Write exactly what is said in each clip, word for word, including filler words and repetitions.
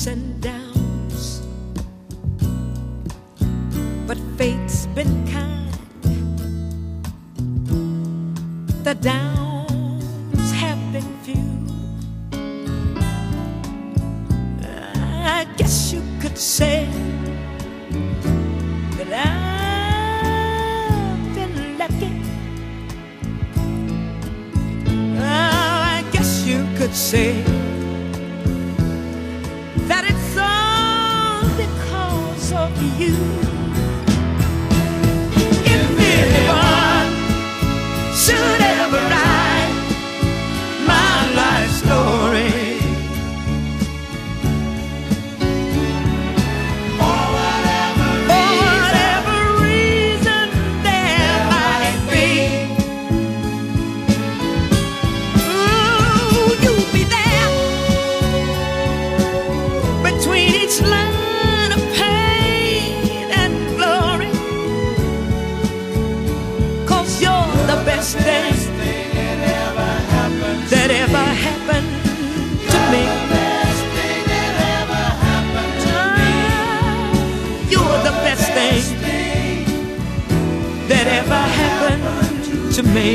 ups and downs, but fate's been kind. The downs have been few. I guess you could say that I've been lucky. Oh, I guess you could say that it's all because of you. If anyone should ever write my life story, for whatever reason there might be, ooh, you'll be there between each line of pain and glory, 'cause you're the best thing that ever happened to me. You're the best thing that ever happened to me.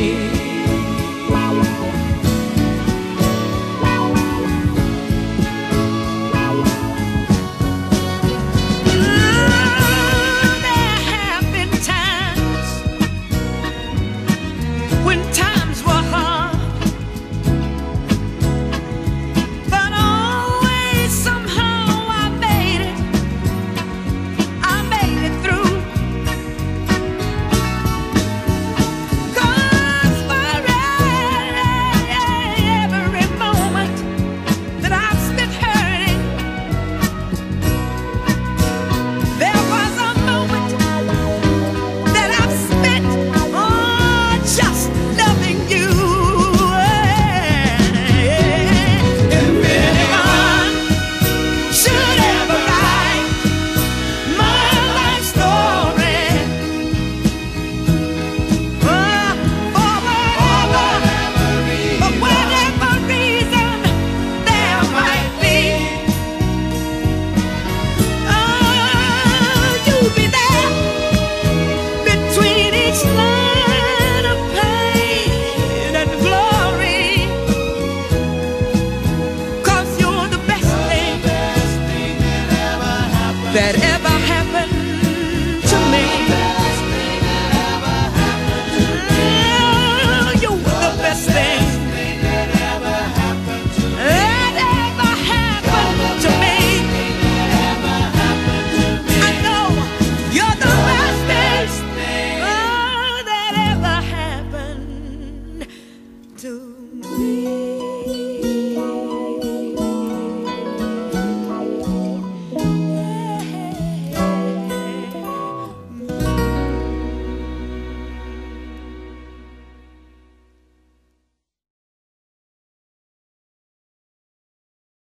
That